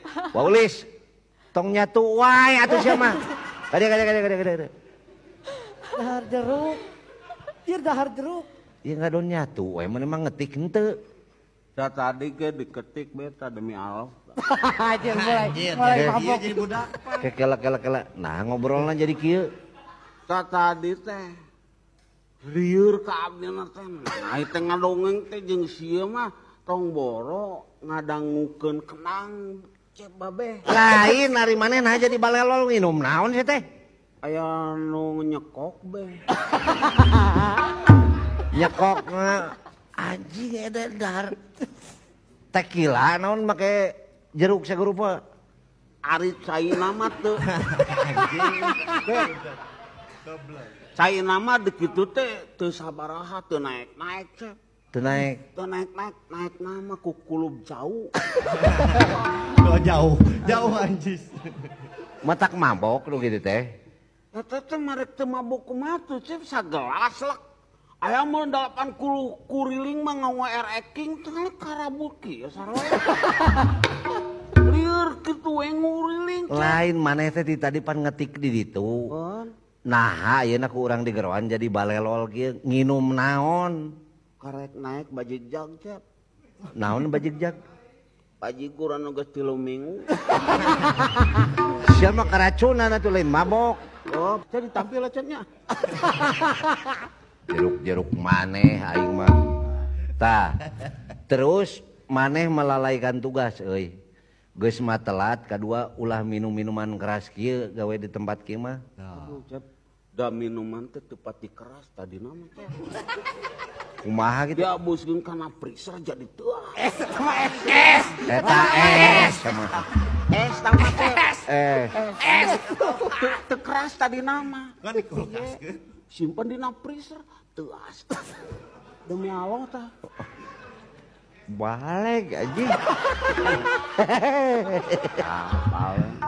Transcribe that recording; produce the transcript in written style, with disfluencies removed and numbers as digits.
Paulis, tong nyatu wae atuh sia mah. Kada. Dahar jeruk. Ieu dahar jeruk. Ieu ngadon nyatu wae mun emang ngetik henteu. Da tadi ke diketik beta demi Allah. Anjir mulai mabok. Jadi budak. Kela. Nah ngobrolna jadi kieu. Da tadi teh lieur ka abdina teh. Nah teh ngadongeng teh jeung sieu mah tong boro ngadangukeun kenang cek babe. Lain ari manehna jadi balelol nginum naon sia teh? Aya nu nyekok be. Nyekok anjing eta dahar. Tequila naon make jeruk sagurupa. Ari caina mah teu. Caina mah dikitu teh teu sabaraha teu naek-naek cek. Teu naik. Teu naek nama ku kulub jauh. Oh, jauh anjis. Matak mabok nu kitu teh. Eta teh marek teu mabok kumaha tuh cek sagelas lek. Aya mah 80 kuriling mah ngawer eking teh karabuki ya sarua. Lieur kitu we nguriling. Lain maneh teh tadi pan ngetik di ditu. Nah, ayeuna ku urang digeroan jadi balelol kieu nginum naon? Karek naik bajijag cek. Naon bajigjag? Bajigur anu geus 3 minggu. Sia mah karacunan atuh lain mabok. Oh, jadi tampil cennya. Jeruk maneh aing mah. Tah. Terus maneh melalaikan tugas euy. Geus mah telat, kadua ulah minum minuman keras kieu gawe di tempat kieu mah. Aduh, Cep. Da minuman teh teu pati keras tadi nama teh. Kumaha gitu? Dia buskeun kana freezer jadi tuah. Es sama es. Eta es sama. Es tambah teh. Es. Teu keras tadi nama. Kan di kulkas ke. Simpen dina freezer teuas. Demi Allah tah. Balik anjing. Apal.